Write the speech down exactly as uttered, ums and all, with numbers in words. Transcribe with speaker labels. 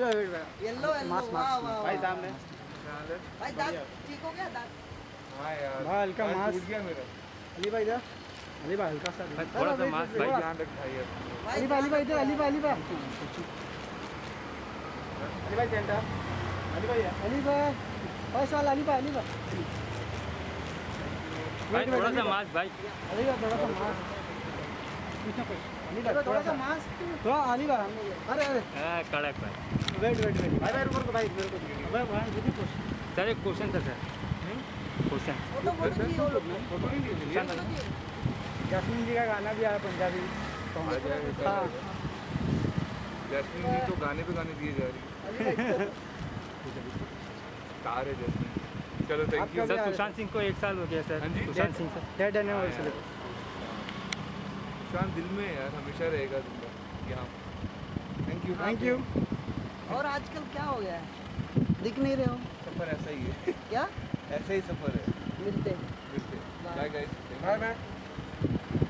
Speaker 1: इधर wait
Speaker 2: yellow yellow वाह वाह
Speaker 1: भाई सामने
Speaker 2: भाई दांत ठीक हो गया दांत
Speaker 3: हाँ यार
Speaker 1: भाई हल्का मास्क
Speaker 3: टूट गया मेरा
Speaker 1: अली भाई इधर अली भाई हल्का सा
Speaker 4: थोड़ा सा मास्क भाई
Speaker 3: ध्यान रख भाई यार
Speaker 1: अली भाई अली भाई इधर अली भाई अली भाई अली भाई सेंटर अली भाई अली भाई फर्स्ट वाला अली भाई अली भाई
Speaker 4: भाई थोड़ा सा मास्क भाई
Speaker 1: अली भाई थोड़ा सा मास्क पीछे कोई अली भाई थोड़ा सा मास्क थोड़ा अली भाई अरे अरे
Speaker 4: हाँ कड़क भाई
Speaker 1: वेट वेट वेट भाई भाई रुको भाई मेरे को भाई भाई मुझे पूछ
Speaker 4: सर एक क्वेश्चन था सर क्वेश्चन
Speaker 2: फोटो फोटो चाहिए वो लोग
Speaker 3: फोटो नहीं लिए
Speaker 1: जैस्मिन जी का गाना भी आया पंजाबी
Speaker 3: आ जाएगा
Speaker 1: हाँ
Speaker 3: जैस्मिन जी तो गाने पे गाने दिए जा रही है स्टार है जैस्मिन चलो thank you
Speaker 4: sir Sushant Singh को एक साल हो गया सर
Speaker 3: हाँ जी?
Speaker 4: Sushant Singh sir
Speaker 1: dead anniversary
Speaker 3: Sushant दिल में है यार हमेशा रहेगा जिंदा यहाँ थैंक यू
Speaker 1: थैंक यू
Speaker 2: और आजकल क्या हो गया है दिख नहीं रहे हो
Speaker 3: सफर ऐसा ही है
Speaker 2: क्या
Speaker 3: ऐसा ही सफर है
Speaker 2: मिलते
Speaker 3: मिलते बाय गाइस
Speaker 1: बाय बाय